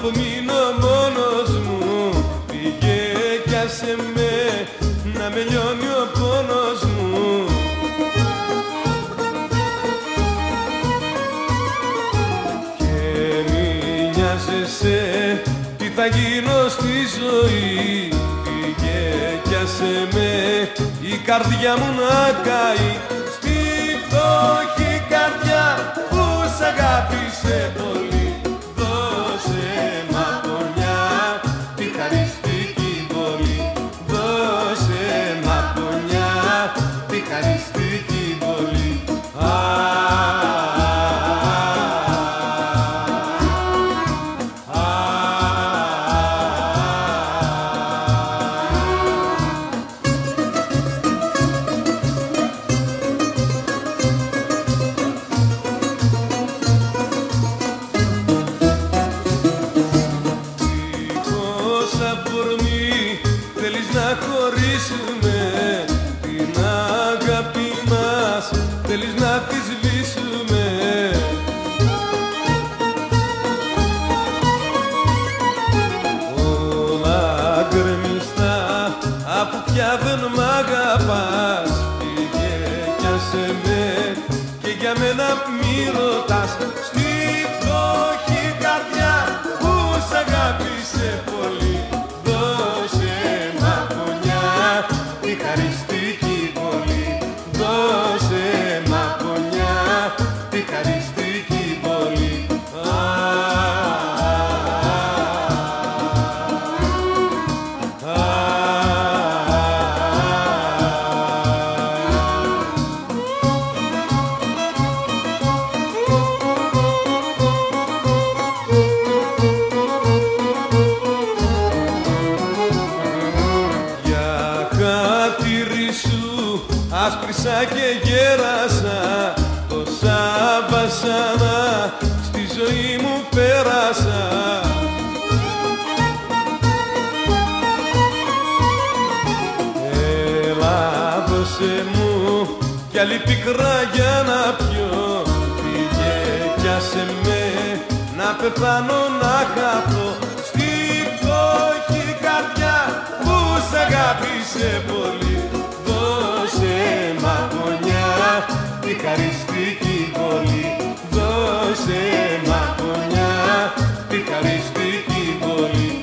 αφού μείνω μόνος μου, πήγε κι άσε με να με λιώνει ο πόνος μου. Και μη νοιάζεσαι τι θα γίνω στη ζωή, πήγε κι άσε με η καρδιά μου να καεί. Στη φτώχη καρδιά που σ' αγάπησε πολύ, δώσε μ' απονιά τη χαριστική πόλη, δώσε μ' απονιά τη χαριστική πόλη. Την αγάπη μας θέλεις να τη σβήσουμε. Όλα γκρεμιστά αφού πια δεν μ' αγαπάς, πήγε κι άσε με και για μένα μη ρωτάς. Στη φτώχη καρδιά που σ' αγάπησε πολύ, δώσε μ' απονιά τη χαριστική πόλη, δώσε μ' απονιά τη χαριστική πόλη. Άσπρισα και γέρασα, τόσα βασανά στη ζωή μου πέρασα. Έλα δώσε μου κι άλλη πικρά για να πιω, πήγε κι άσε με να πεθάνω να χαθώ. Στη φτώχη καρδιά που σ' αγάπησε πολύ, δώσε μ' απονιά τη χαριστική πόλη, δώσε μ' απονιά τη χαριστική πόλη.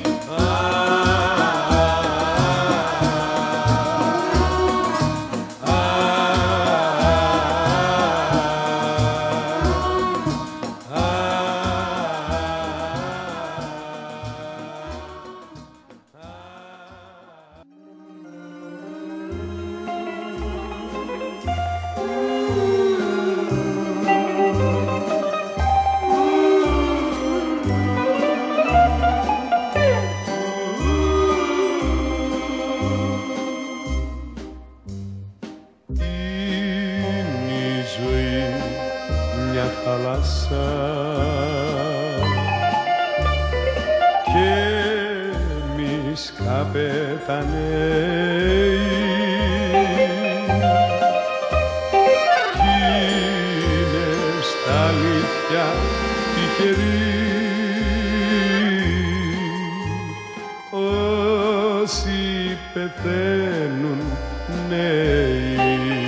Όσοι πεθαίνουν νέοι,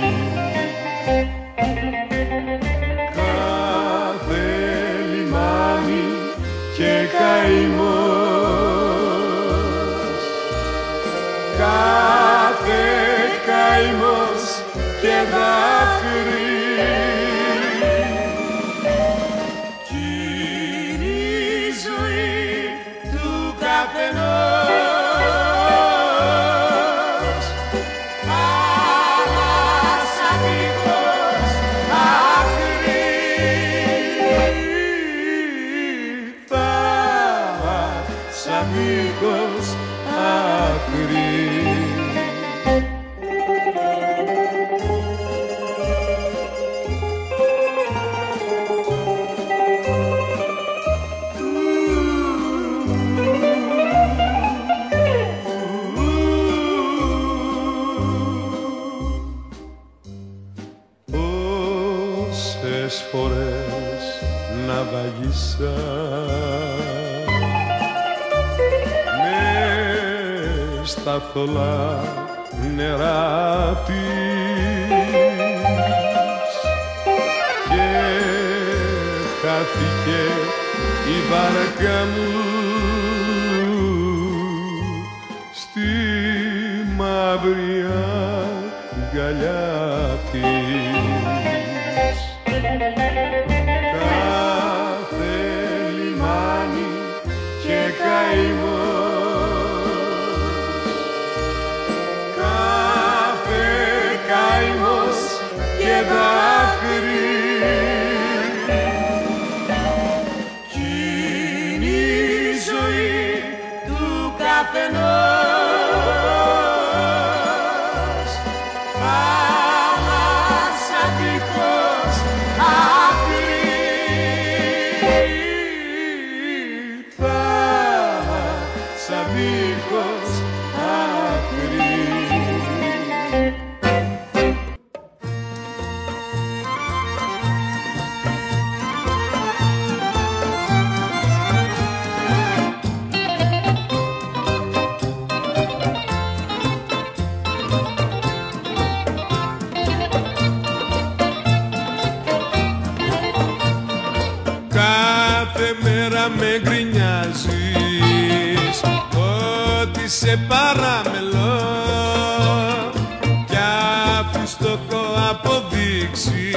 κάθε λιμάνι και καημός, κάθε καημός και δάκρυ. Πόσες φορές να βαγίσα στα θολά νερά της και χάθηκε η βάρκα μου στη μαύρη αγκαλιά της. Κάθε λιμάνι και καημός, κάθε καημός και δάκρυ, κι είναι η ζωή του καθενός. Θάλασσα δίχως άκρη, θάλασσα δίχως άκρη. Κάθε μέρα με γκρινιάζεις ότι σε παραμελώ κι αφού στόχο αποδείξει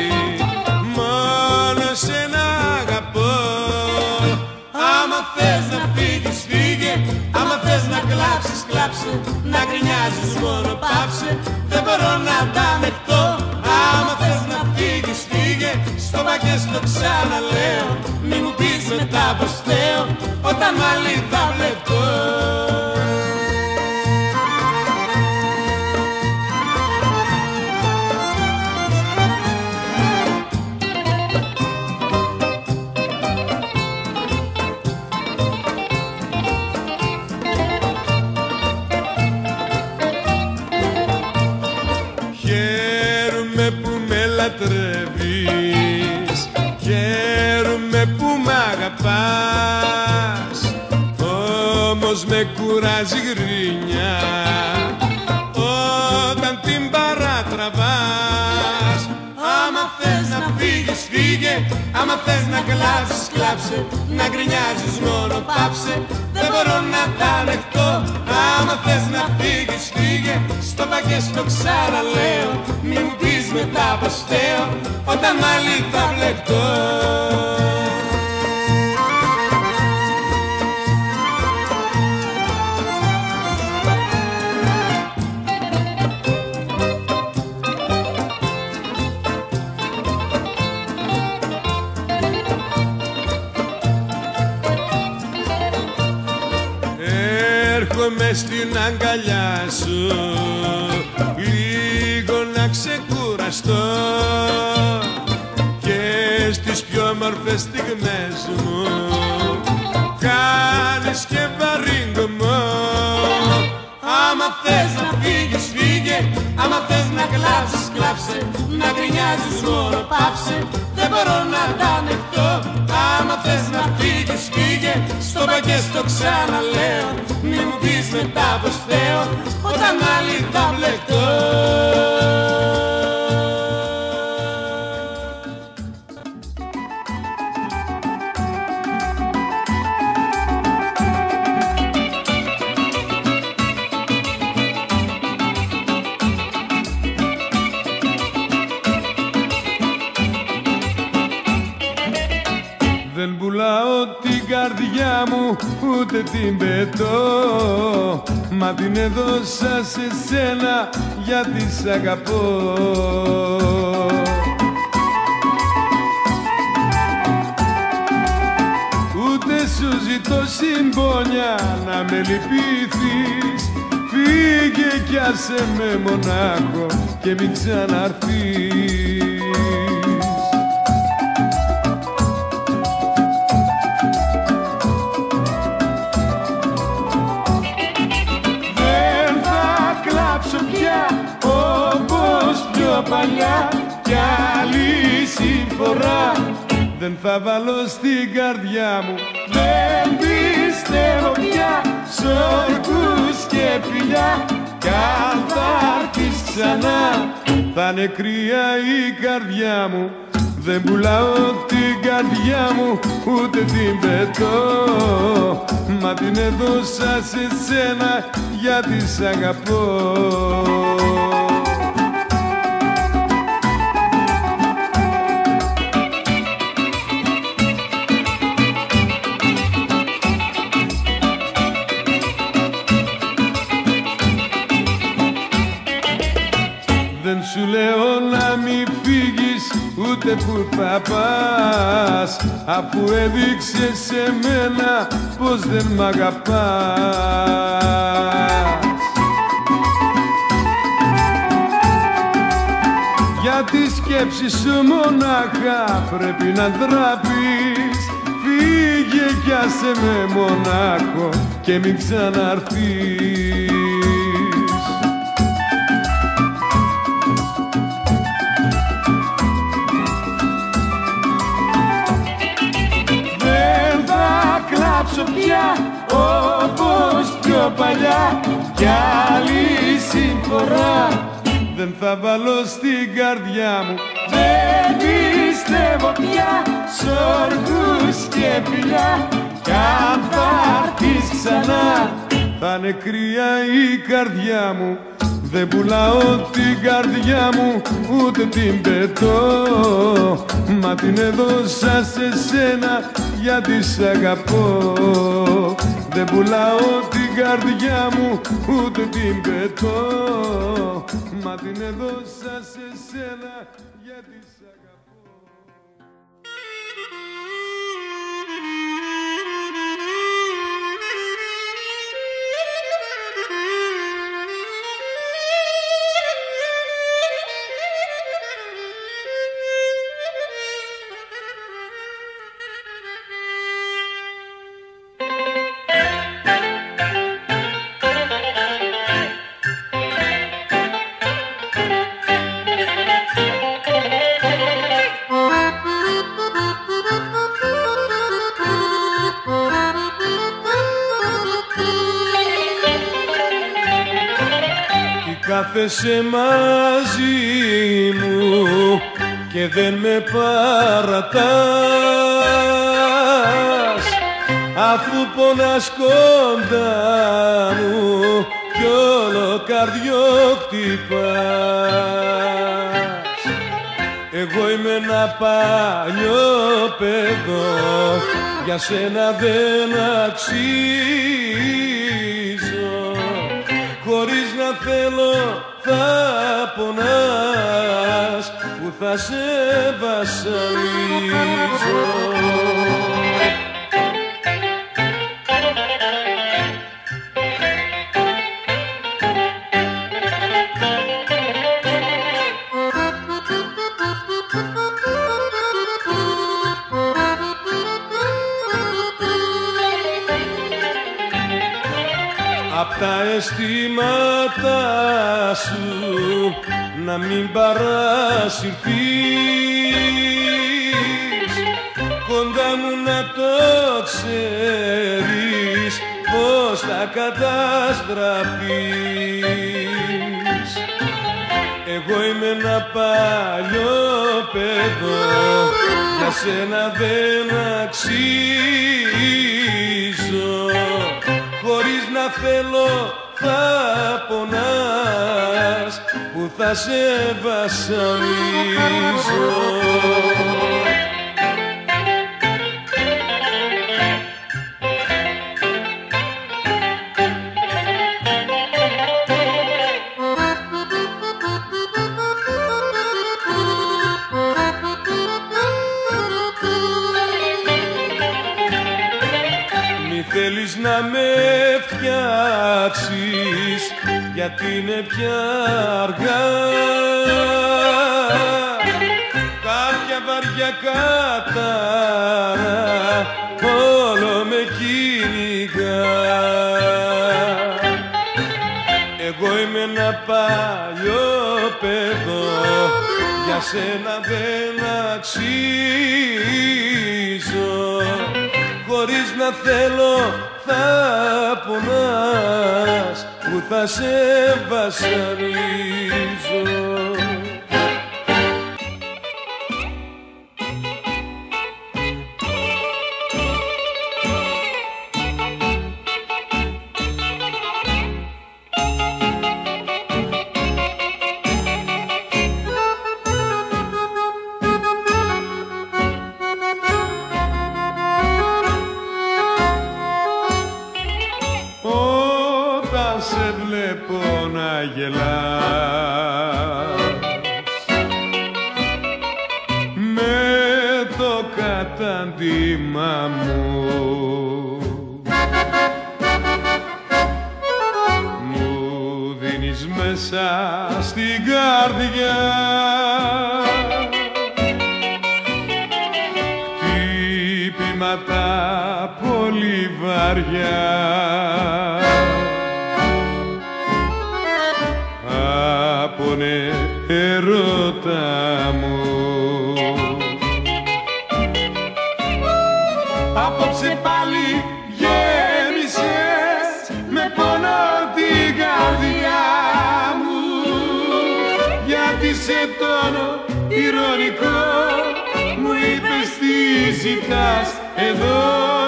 μόνο σένα αγαπώ. Άμα θες να φύγεις φύγε, άμα θες να κλάψεις κλάψε, να γκρινιάζεις μόνο πάψε, δεν μπορώ να τα δεχτώ. Άμα θες να φύγεις φύγε, στο πα και στο ξαναλέω, μη μου πεις μετά πως θέω, όταν άλλη θα βλέπω. Χαίρομαι που με λατρεύεις, χαίρομαι που μ' αγαπάς, όμως με κουράζει γκρίνια όταν την παρατραβάς. Άμα θες να φύγεις φύγε, άμα θες να κλάψεις κλάψε, να γκρινιάζεις μόνο πάψε, δεν μπορώ να τα δεχτώ. Άμα θες να φύγεις φύγε, στο πα και στο ξαναλέω, μη μου πεις μετά πως θέω, όταν άλλη θα βλεκτώ. Έρχομαι στην αγκαλιά σου λίγο να ξεκουραστώ και στις πιο όμορφες στιγμές μου κάνεις και βαρύγκωμο. Άμα θες να φύγεις φύγε, άμα θες να κλάψεις κλάψε, να γκρινιάζεις μόνο πάψε, δεν μπορώ να τα ανεχτώ. Άμα θες να φύγεις φύγε, στο πα και στο ξαναλέω, μη μου πεις μετά πως θέω, όταν άλλη θα βλεκτώ. Δεν πουλάω την καρδιά μου ούτε την πετώ, μα την έδωσα σε σένα γιατί σ' αγαπώ. Ούτε σου ζητώ συμπόνια να με λυπηθείς, φύγε κι άσε με μονάχο και μην ξαναρθείς. Όπως πιο παλιά κι άλλη συμφορά δεν θα βάλω στην καρδιά μου, δεν πιστεύω πια σ' όρκους και φιλιά, κι αν θα έρθεις ξανά θα είναι κρύα η καρδιά μου. Δεν πουλάω την καρδιά μου ούτε την πετώ, μα την έδωσα σε σένα γιατί σ' αγαπώ. Δεν σου λέω να μη φύγεις ούτε που θα πας, αφού έδειξες σε μένα πως δεν μ' αγαπάς. Για τη σκέψη σου μονάχα πρέπει να ντραπείς. Φύγε κι άσε με μονάχο και μην ξαναρθείς. Πια όπως πιο παλιά κι άλλη συμφορά δεν θα βάλω στην καρδιά μου. Δεν πιστεύω πια σ' όρκους και φιλιά, κι αν θα έρθεις ξανά θα είναι κρύα η καρδιά μου. Δεν πουλάω την καρδιά μου ούτε την πετώ, μα την έδωσα σε σένα γιατί σ' αγαπώ. Δεν πουλάω την καρδιά μου ούτε την πετώ, μα την έδωσα σε σένα γιατί σ' αγαπώ. Κάθεσαι μαζί μου και δεν με παρατάς, αφού πονάς κοντά μου κι όλο καρδιό χτυπάς. Εγώ είμαι ένα παλιό παιδό, για σένα δεν αξίζω. Χωρίς να θέλω θα πονάς, που θα σε βασανίζω. Απ' τα αισθήματά σου να μην παρασυρθείς, κοντά μου να το ξέρεις πως θα καταστραφείς. Εγώ είμαι ένα παλιό παιδό, για σένα δεν αξίζω. Χωρίς να θέλω θα πονάς, που θα σε βασανίζω. Θέλεις να με φτιάξεις, γιατί είναι πια αργά. Κάποια βαριά κατάρα όλο με κυνηγά. Εγώ είμαι ένα παλιό παιδό, για σένα δεν αξίζω. Χωρίς να θέλω θα πονάς που θα σε βασανίζω. Σε βλέπω να γελάς με το κατάντημα μου, μου δίνεις μέσα στην καρδιά χτυπήματα πολύ βαριά. Απόνε ερώτα μου, απόψε πάλι γέμισες με πόνο την καρδιά μου, γιατί σε τόνο ηρωνικό μου είπες τι ζητάς εδώ,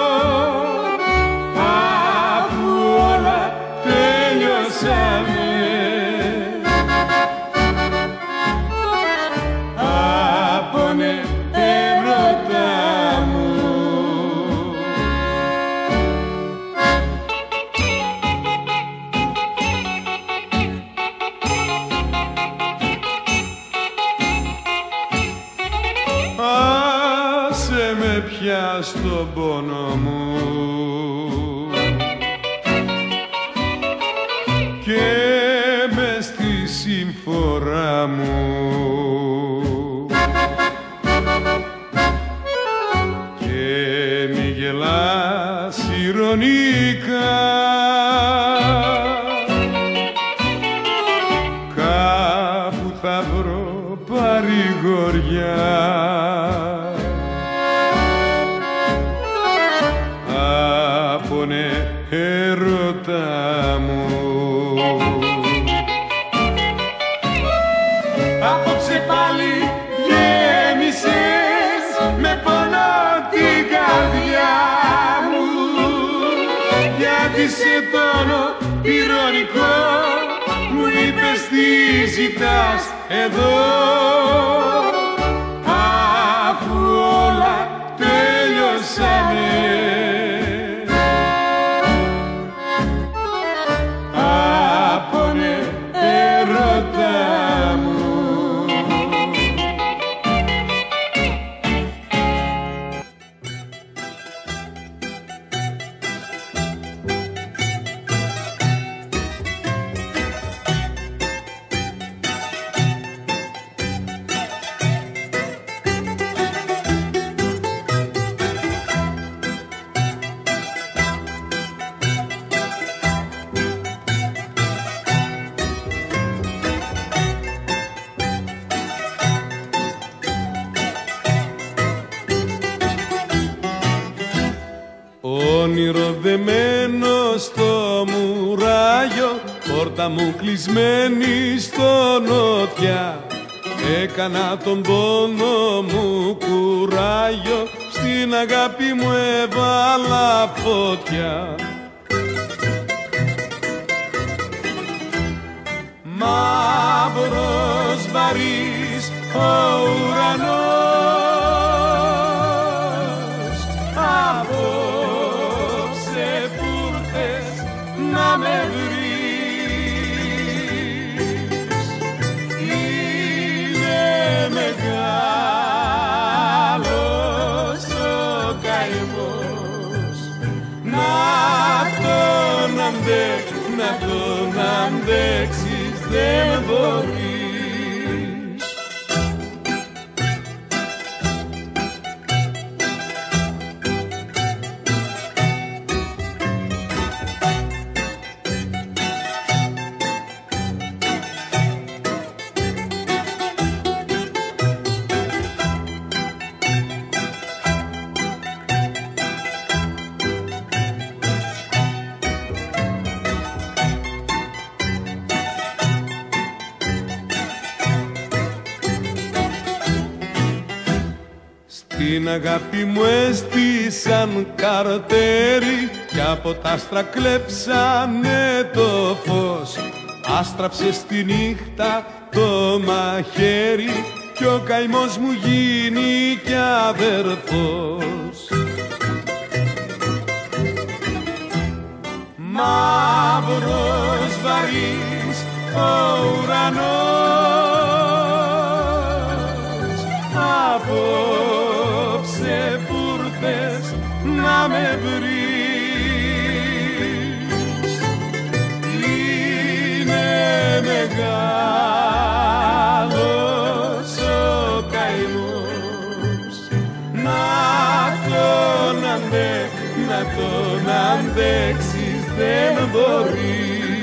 αφού όλα τελειώσαμε. Άσε με πια στον πόνο μου και μες στη συμφορά μου και μη γελάς ηρωνικά, κάπου θα βρω παρηγοριά. Απόνε ερώτα μου, απόψε πάλι γέμισες με πόνο την καρδιά μου, γιατί σε τόνο ηρωνικό μου είπες τι ζητάς εδώ, αφού όλα τελειώσανε. Απόνε ερώτα μου. Όνειρο δεμένο στο μουράγιο, πόρτα μου κλεισμένη στο νότια, έκανα τον πόνο μου κουράγιο, στην αγάπη μου έβαλα φωτιά. Μαύρος βαρύς ο ουρανός, απόψε που ήρθες να με βρεις, είναι μεγάλος ο καημός, να τον αντέξεις δεν μπορείς. Την αγάπη μου έστησαν καρτέρι κι από τ' άστρα κλέψανε το φως. Άστραψε στη νύχτα το μαχαίρι κι ο καημός μου γίνει κι αδερφός. Μαύρος βαρύς ο ουρανός, απόψε πούρτες να με βρεις. Είναι μεγάλος ο καημός, να τον αντέξεις δεν μπορείς.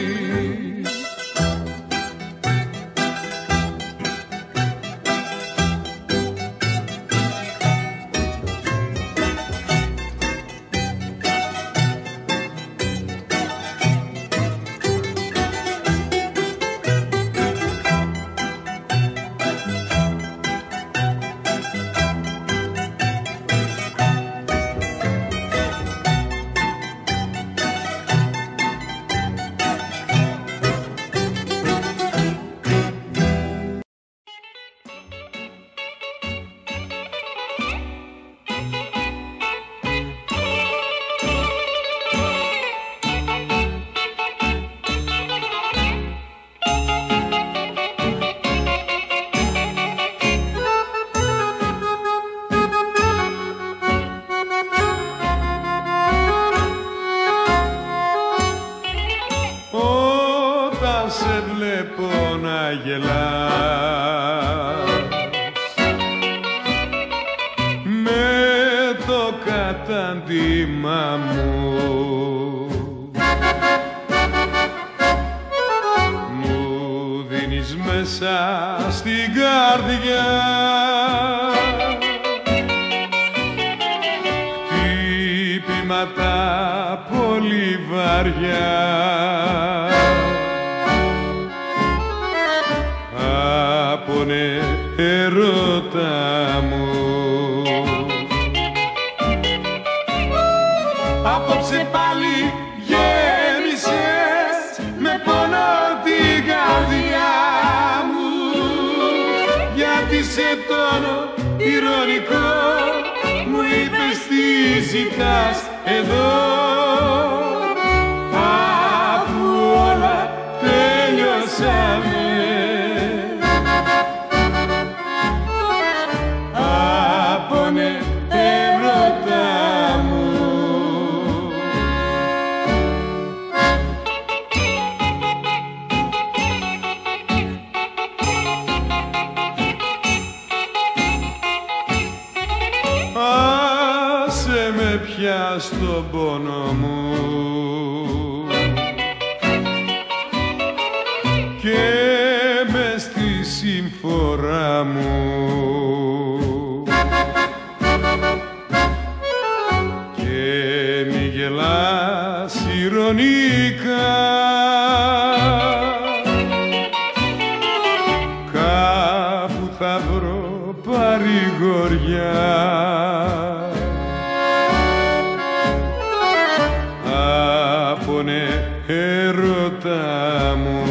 Στον πόνο μου και μες στη συμφορά μου και μη γελάς ειρωνικά, κάπου θα βρω παρηγοριά. Έρωτα μου,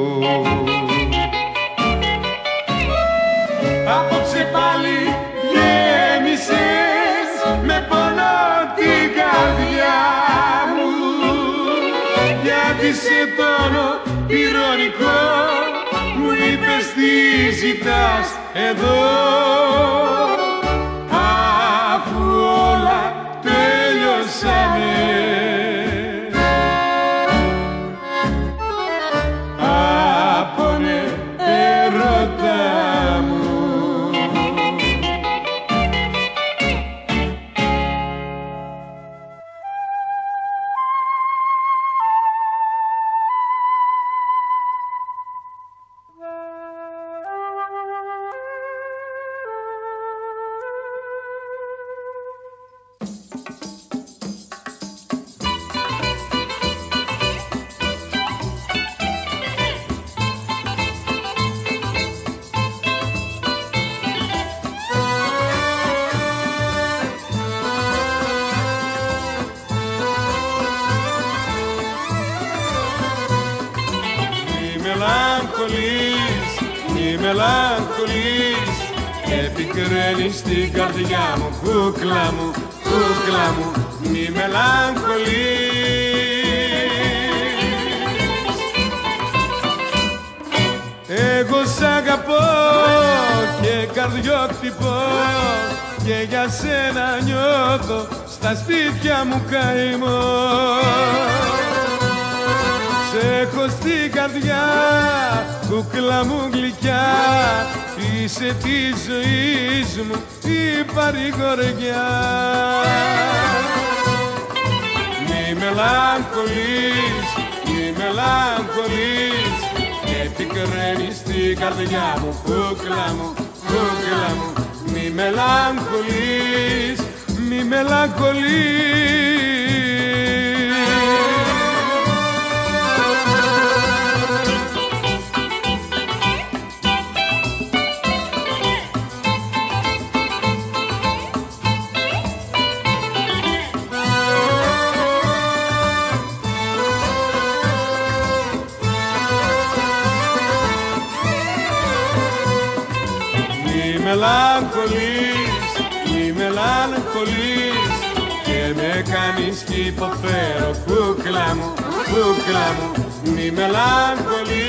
απόψε πάλι γέμισες με πόνο την καρδιά μου, γιατί σε τόνο ειρωνικό μου είπες τι ζητάς εδώ, αφού όλα τέλειωσανε. μελαγχολείς και πικραίνεις την καρδιά μου, κούκλα μου, κούκλα μου, μη μελαγχολείς. Εγώ σ' αγαπώ και καρδιόκτυπο και για σένα νιώθω στα σπίτια μου καημό. Σ' έχω στην καρδιά, κούκλα μου γλυκιά, είσαι της ζωής μου η παρηγοριά. Μη μελαγχολείς, μη μελαγχολείς και πικραίνεις την καρδιά μου, κούκλα μου, κούκλα μου, μη μελαγχολείς, μη μελαγχολείς. Μη μελαγχολείς και με κάνεις κι υποφέρω, κούκλα μου, κούκλα μου, μη μελαγχολείς.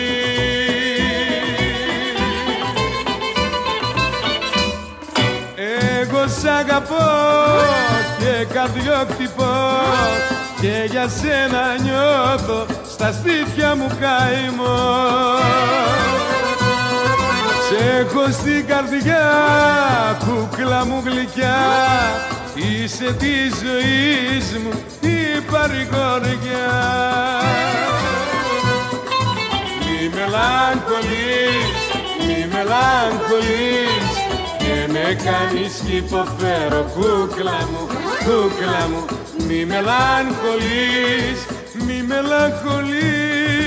Εγώ σ' αγαπώ και καρδιόκτυπο και για σένα νιώθω στα σπίτια μου καημό. Σ' έχω στην καρδιά, κούκλα μου γλυκιά, είσαι της ζωής μου η παρηγοριά. Μη μελαγχολείς, μη μελαγχολείς και με κάνεις κι υποφέρω, κούκλα μου, κούκλα μου, μη μελαγχολείς, μη μελαγχολείς.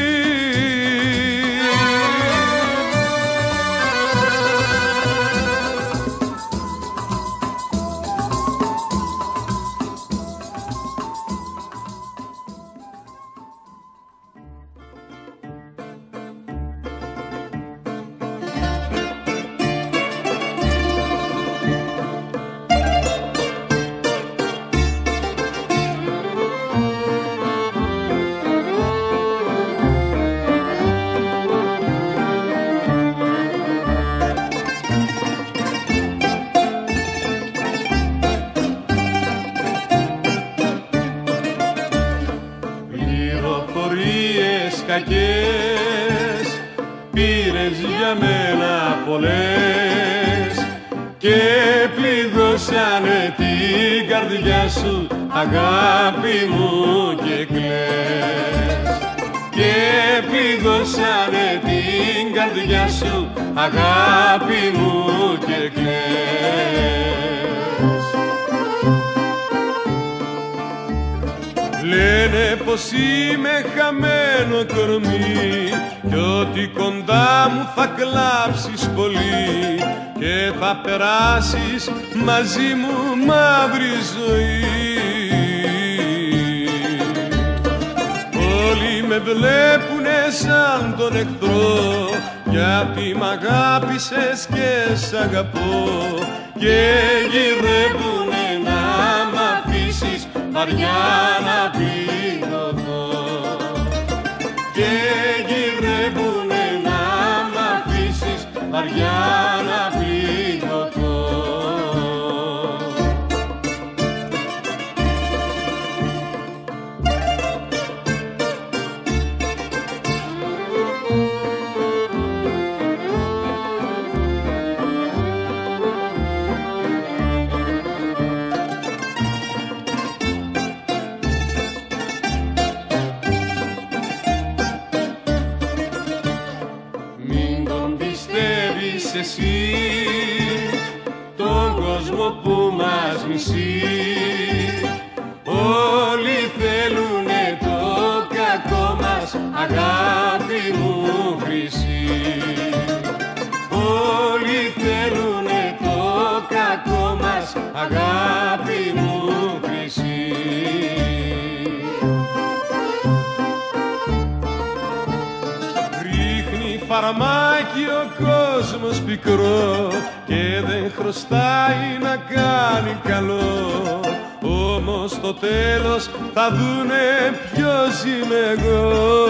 Κακές πήρες για μένα πολλές και πληγώσανε την καρδιά σου, αγάπη μου, και κλαις. Και πληγώσανε την καρδιά σου, αγάπη μου, και κλαις. Λένε πως είμαι χαμένο κορμί κι ότι κοντά μου θα κλάψεις πολύ και θα περάσεις μαζί μου μαύρη ζωή. Όλοι με βλέπουνε σαν τον εχθρό γιατί μ' αγάπησες και σ' αγαπώ και γυρεύουνε να μ' αφήσεις βαριά να πληγωθώ και γυρεύουνε να μ' αφήσεις βαριά να πληγωθώ. Εσύ τον κόσμο που μας μισεί, όλοι θέλουνε το κακό μας, αγάπη μου χρυσή. Όλοι θέλουνε το κακό μας, αγάπη μου χρυσή. Ρίχνει φαρμάκι νιώθει ο κόσμος πικρό και δεν χρωστάει να κάνει καλό, όμως στο τέλος θα δουνε ποιος είμαι εγώ.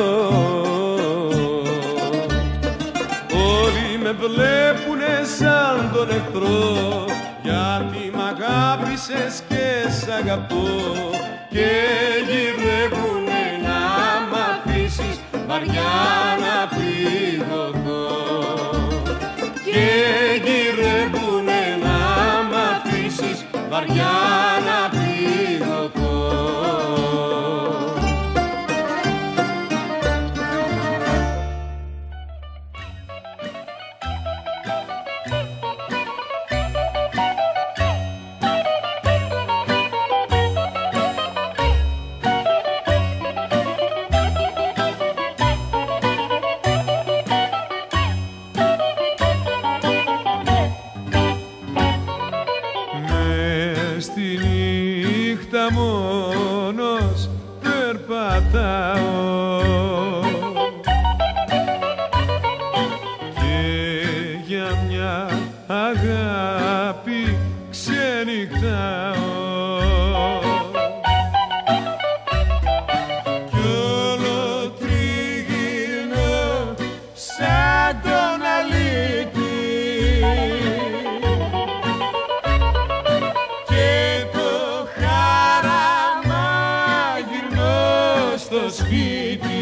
Όλοι με βλέπουνε σαν τον εχθρό, γιατί μ' αγάπησες και σ' αγαπώ, και γυρεύουνε να μ' αφήσεις βαριά να πληγωθώ, και γυρεύουνε να μ' αφήσεις βαριά να πληγωθώ. Στη νύχτα μόνος περπατάω και για μια αγάπη ξενυχτάω, κι όλο τριγυρνώ σαν τον αλήτη, στο σπίτι.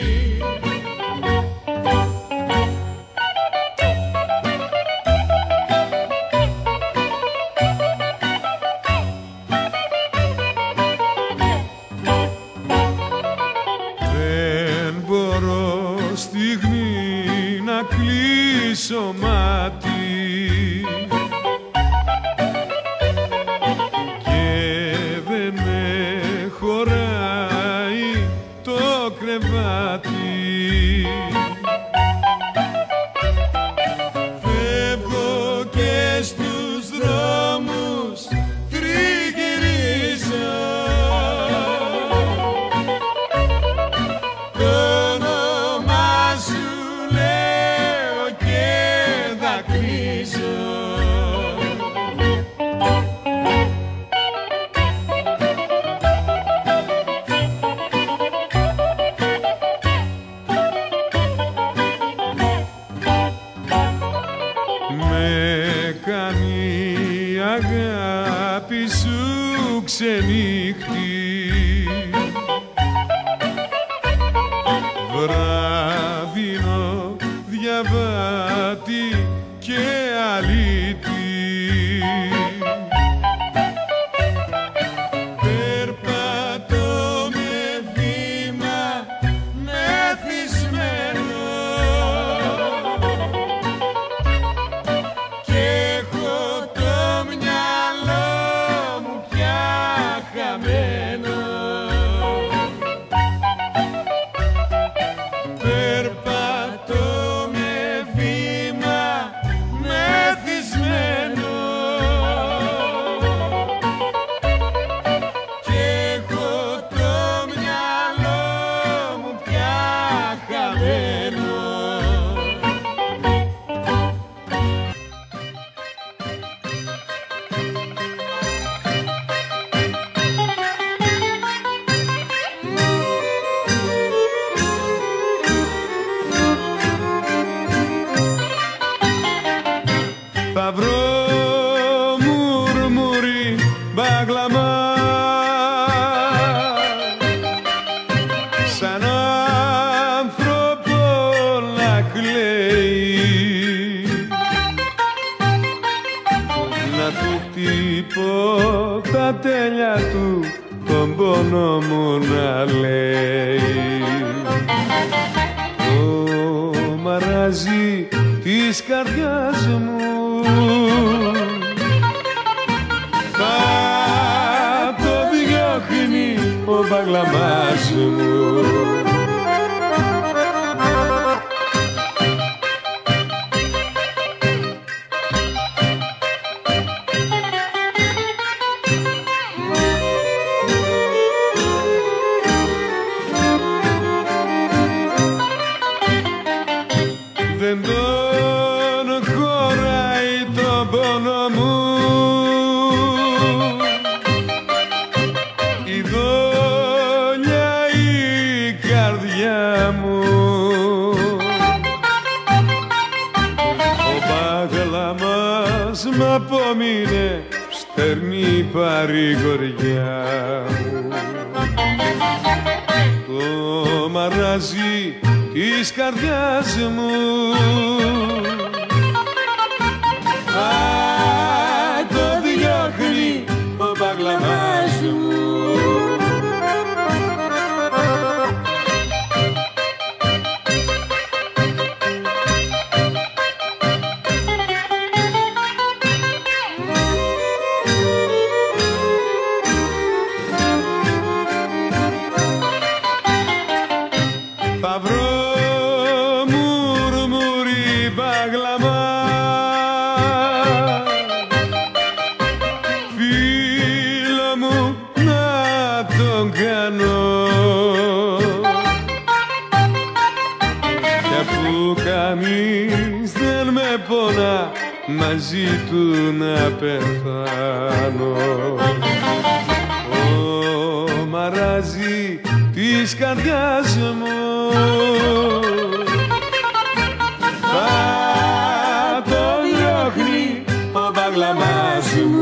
Δεν μπορώ στιγμή να κλείσω μάτι και δεν με χωράει το κρεβάτι. Φεύγω και στους δρόμους τριγυρίζω, το όνομά σου λέω και δακρύζω. Με κάνει η αγάπη σου ξενύχτη, βράδινο διαβάτη και αλήτη. Περπατώ με βήμα μεθυσμένο και έχω το μυαλό μου πια χαμένο. Περπατώ με βήμα μεθυσμένο και έχω το μυαλό μου πια χαμένο. Θα βρω μουρμουρί μπαγλαμά σαν άνθρωπο να κλαίει, να του χτυπώ τα τέλεια του τον πόνο μου να λέει. Το μαράζι της καρδιάς μου θα το διώχνει ο μπαγλαμάς μου. Δεν το μας μ' απόμεινε στερνή παρηγοριά μου. Το μαράζι της καρδιάς μου το διώχνει ο μπαγλαμάς μου. Θα βρω μουρμουρί μπαγλαμά, φίλο μου να τον κάνω, κι αφού κανείς δεν με πονά μαζί του να πεθάνω. Ο μαράζι της καρδιάς μου θα τον διώχνει ο μπαγλαμάς μου.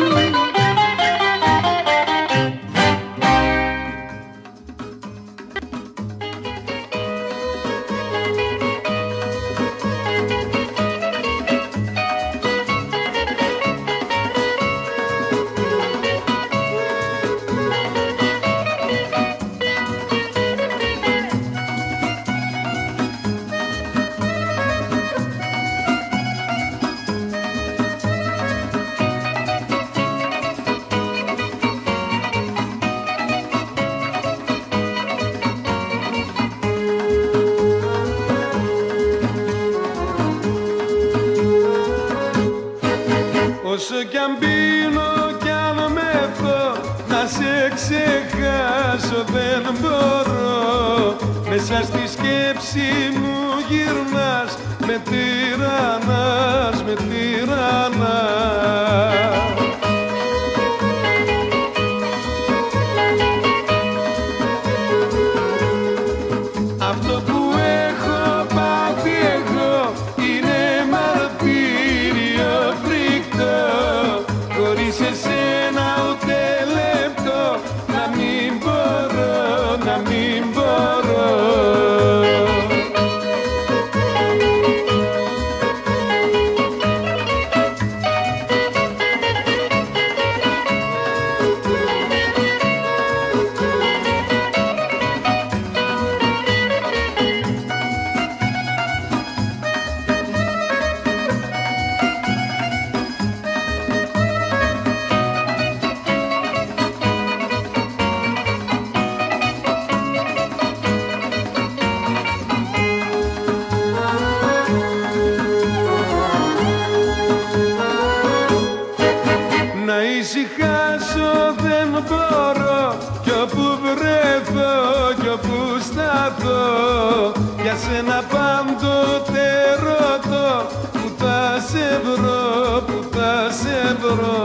Όσο κι αν πίνω κι αν μεθώ, να σε ξεχάσω δεν μπορώ. Μέσα στη σκέψη μου γυρνάς, με τυραννάς, με τυραννάς. Αυτό που έχω πάθει εγώ είναι μαρτύριο φρικτό. Χωρίς εσένα ούτε λεπτό να μην μπορώ, να μην μπορώ. Να ησυχάσω δεν μπορώ, κι όπου βρεθώ, κι όπου σταθώ, για σένα πάντοτε ρωτώ, που θα σε βρω, που θα σε βρω.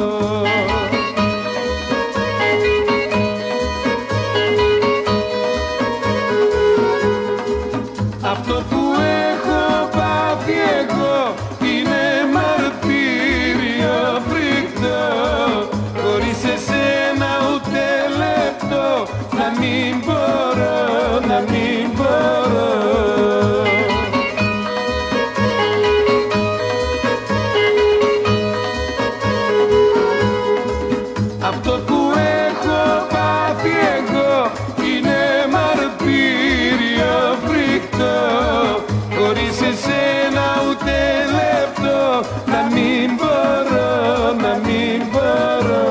Αυτό που έχω πάθει εγώ είναι μαρτύριο φρικτό. Χωρίς εσένα ούτε λεπτό να μην μπορώ, να μην μπορώ. Αυτό που έχω πάθει εγώ είναι μαρτύριο φρικτό. Χωρίς εσένα ούτε λεπτό να μην μπορώ, να μην μπορώ.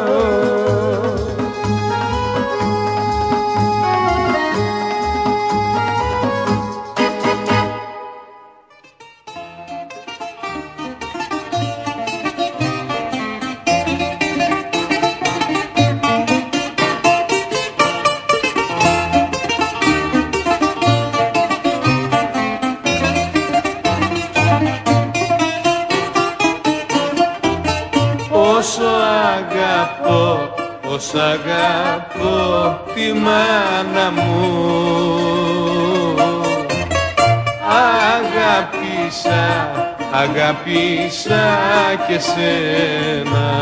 Όσο αγαπώ, όσο αγαπώ τη μάνα μου, αγάπησα αγάπησα και σένα.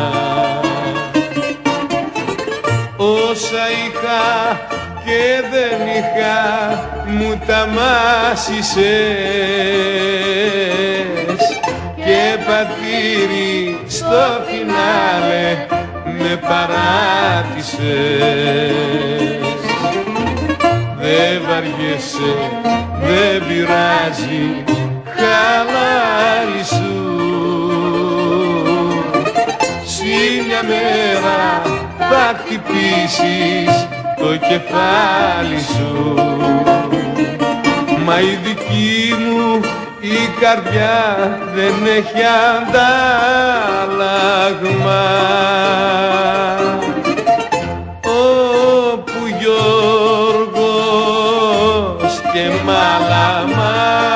Όσα είχα και δεν είχα μου τα μάσησες και πατήρι στο φινάλε με παράτησες. Δε βαριέσαι, δεν πειράζει, χαλάρι σου. Συ μια μέρα θα χτυπήσεις το κεφάλι σου. Μα η δική μου η καρδιά δεν έχει αντάλλαγμα. Όπου Γιώργος και Μάλαμα.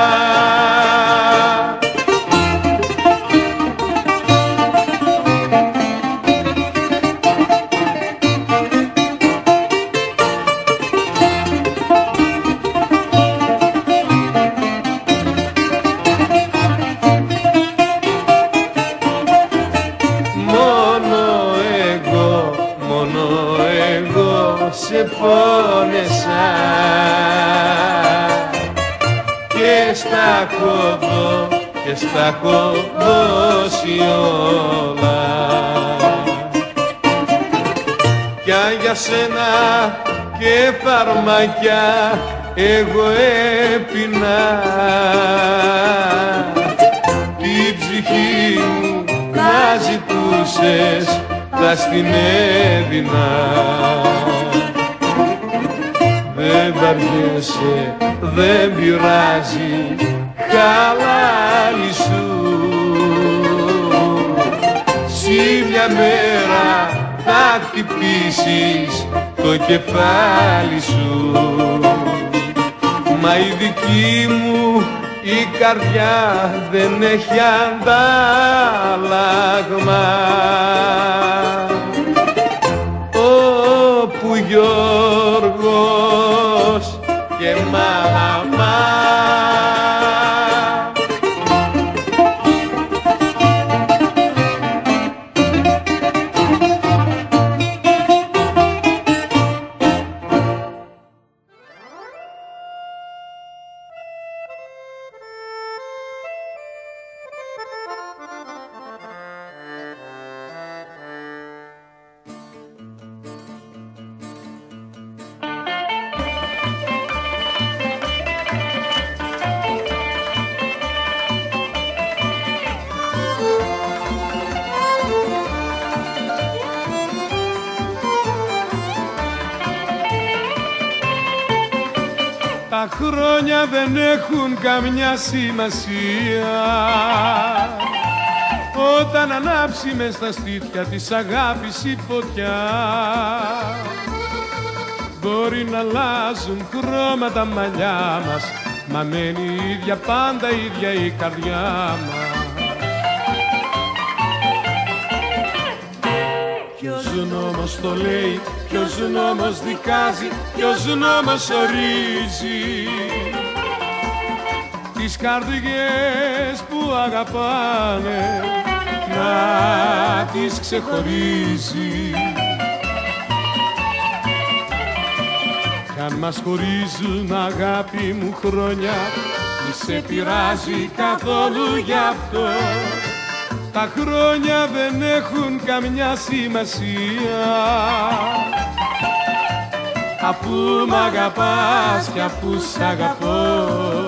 Σε πόνεσα και στα έχω δω και στα έχω δώσει όλα. Κι αν για σένα και φαρμακιά εγώ έπινα, την ψυχή μου να ζητούσες θα στην έδινα. Δεν βαριέσαι, δεν πειράζει, χαλάρι σου. Συ μια μέρα θα χτυπήσεις το κεφάλι σου. Μα η δική μου η καρδιά δεν έχει αντάλλαγμα. Όπου Γιώργος και Μάλαμα. Τα χρόνια δεν έχουν καμιά σημασία όταν ανάψει μες στα στήθια της αγάπης η φωτιά. Μπορεί να αλλάζουν χρώματα τα μαλλιά μας, μα μένει η ίδια, πάντα ίδια η καρδιά μας. Ποιος νόμος το λέει, ποιος νόμος δικάζει, ποιος νόμος ορίζει τις καρδιές που αγαπάνε να τις ξεχωρίζει. Κι αν μας χωρίζουν αγάπη μου χρόνια, μη σε πειράζει καθόλου γι' αυτό. Τα χρόνια δεν έχουν καμιά σημασία αφού μ' αγαπάς κι αφού σ' αγαπώ.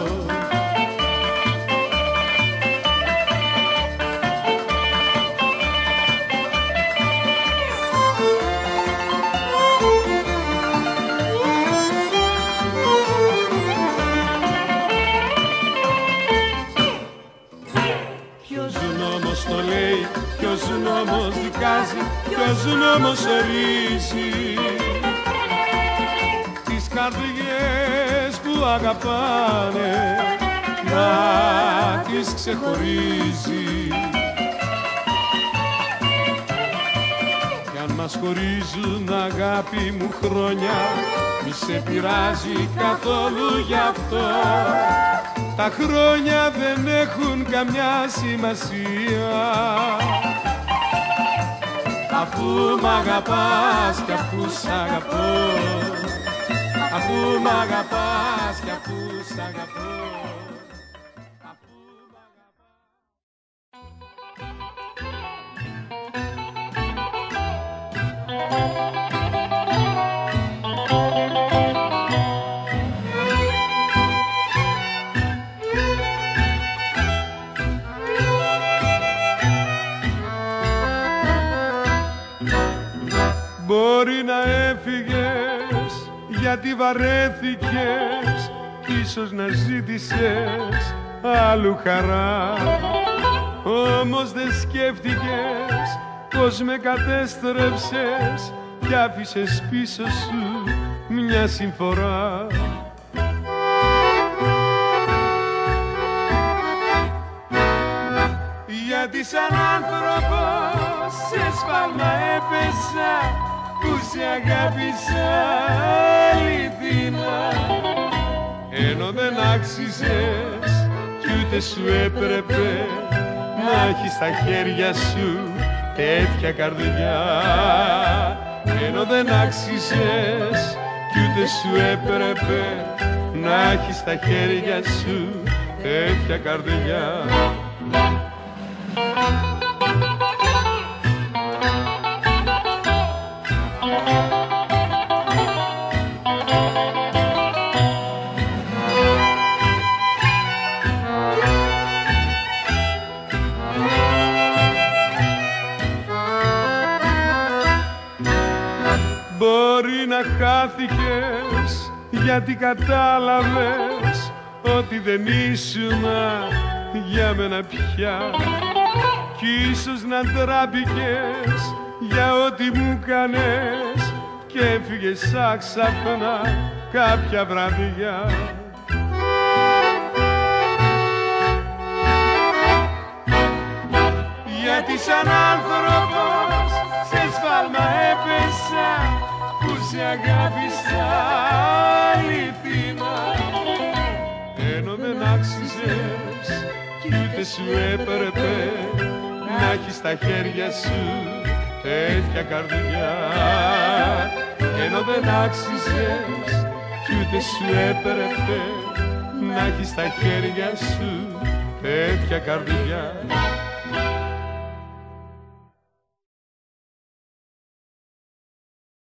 Ποιος νόμος δικάζει, ποιος νόμος ορίζει τις καρδιές που αγαπάνε να τις ξεχωρίζει. Κι αν μας μας χωρίζουν αγάπη μου χρόνια, μη σε πειράζει καθόλου γι' αυτό. Τα χρόνια δεν έχουν καμιά σημασία, αφού μ' αγαπάς κι αφού σ' αγαπώ, αφού μ' αγαπάς κι αφού σ' αγαπώ. Μπορεί να έφυγες γιατί βαρέθηκες, ίσως να ζήτησες άλλου χαρά. Όμως δεν σκέφτηκες πως με κατέστρεψες κι άφησες πίσω σου μια συμφορά. Γιατί σαν άνθρωπος σε σφάλμα έπεσα, που σε αγάπησα αληθινά, ενώ δεν άξιζες κι ούτε σου έπρεπε να έχεις στα χέρια σου τέτοια καρδιά. Ενώ δεν άξιζες κι ούτε σου έπρεπε να έχεις στα χέρια σου τέτοια καρδιά. Μπορεί να χάθηκες γιατί κατάλαβες ότι δεν ήσουνα για μένα πια, κι ίσως να ντράπηκες για ό,τι μου κάνες και έφυγες άξαφνα κάποια βραδιά. Γιατί σαν άνθρωπος σε σφάλμα έπεσα, που σε αγάπησα αληθινά, ενώ δεν άξιζες κι ούτε σου έπρεπε να έχεις στα χέρια σου τέτοια καρδιά. Ενώ δεν άξιζες κι ούτε σου έπρεπε να έχεις στα χέρια σου τέτοια καρδιά.